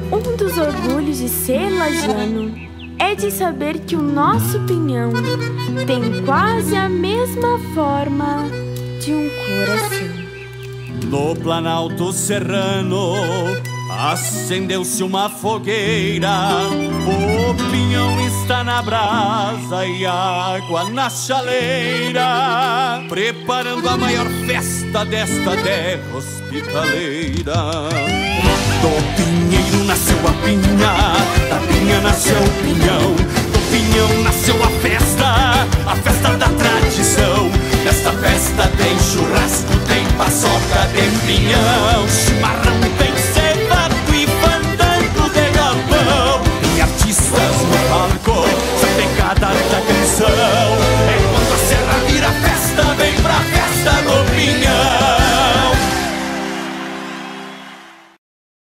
Um dos orgulhos de ser lagiano é de saber que o nosso pinhão tem quase a mesma forma de um coração. No Planalto Serrano acendeu-se uma fogueira, o pinhão está na brasa e água na chaleira, preparando a maior festa desta terra hospitaleira. Do pinheiro nasceu a pinha, da pinha nasceu o pinhão, do pinhão nasceu a festa da tradição. Nesta festa tem churrasco, tem paçoca, tem pinhão.